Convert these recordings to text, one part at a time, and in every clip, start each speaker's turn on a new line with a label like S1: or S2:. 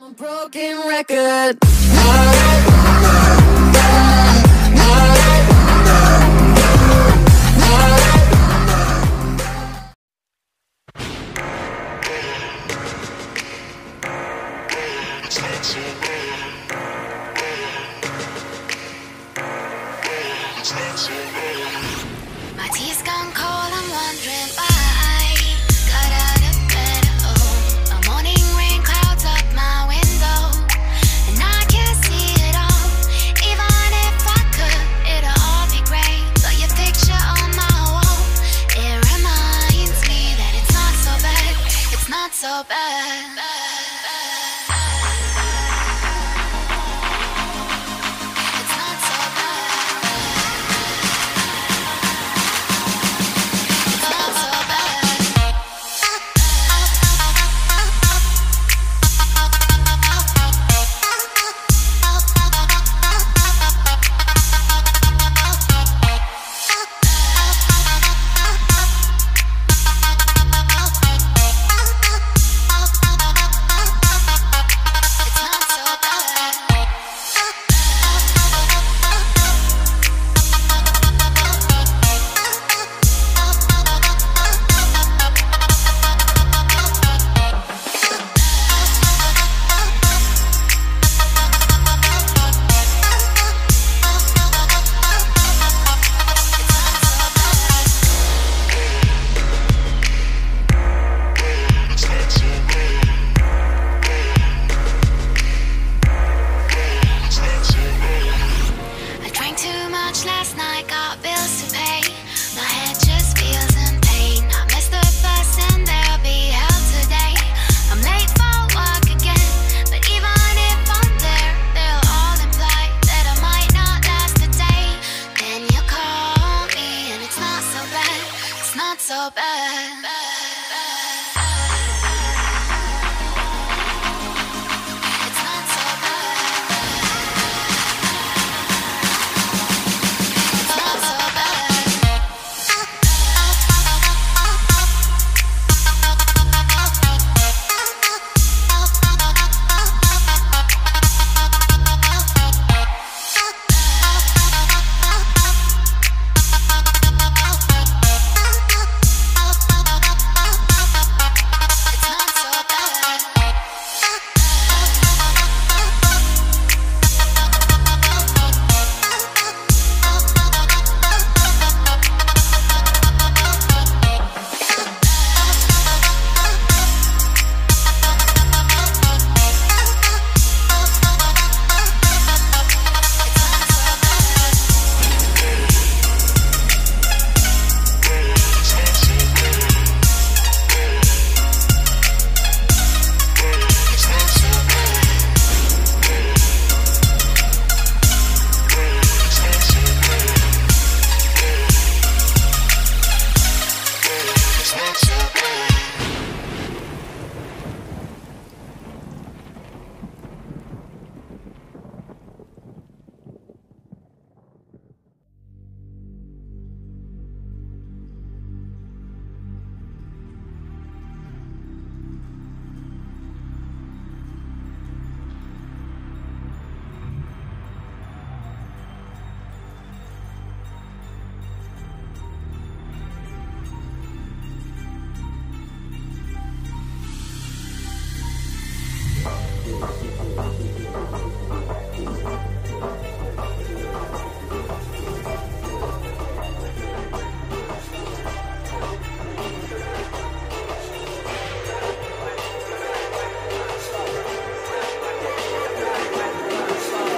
S1: Broken record.
S2: My tea's gone cold, I'm wondering why. Got out of bed, oh. A morning rain clouds up my window, and I can't see it all. Even if I could, it'll all be great. But your picture on my wall, it reminds me that it's not so bad. It's not so bad. Last night, got bills to pay. My head just feels in pain. I missed the bus and there'll be hell today. I'm late for work again, but even if I'm there, they'll all imply that I might not last a day. Then you call me and it's not so bad. It's not so bad.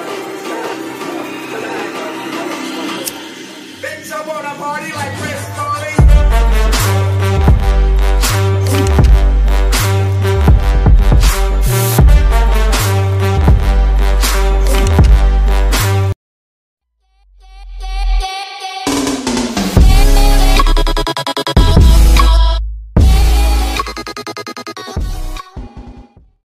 S3: Party like Chris.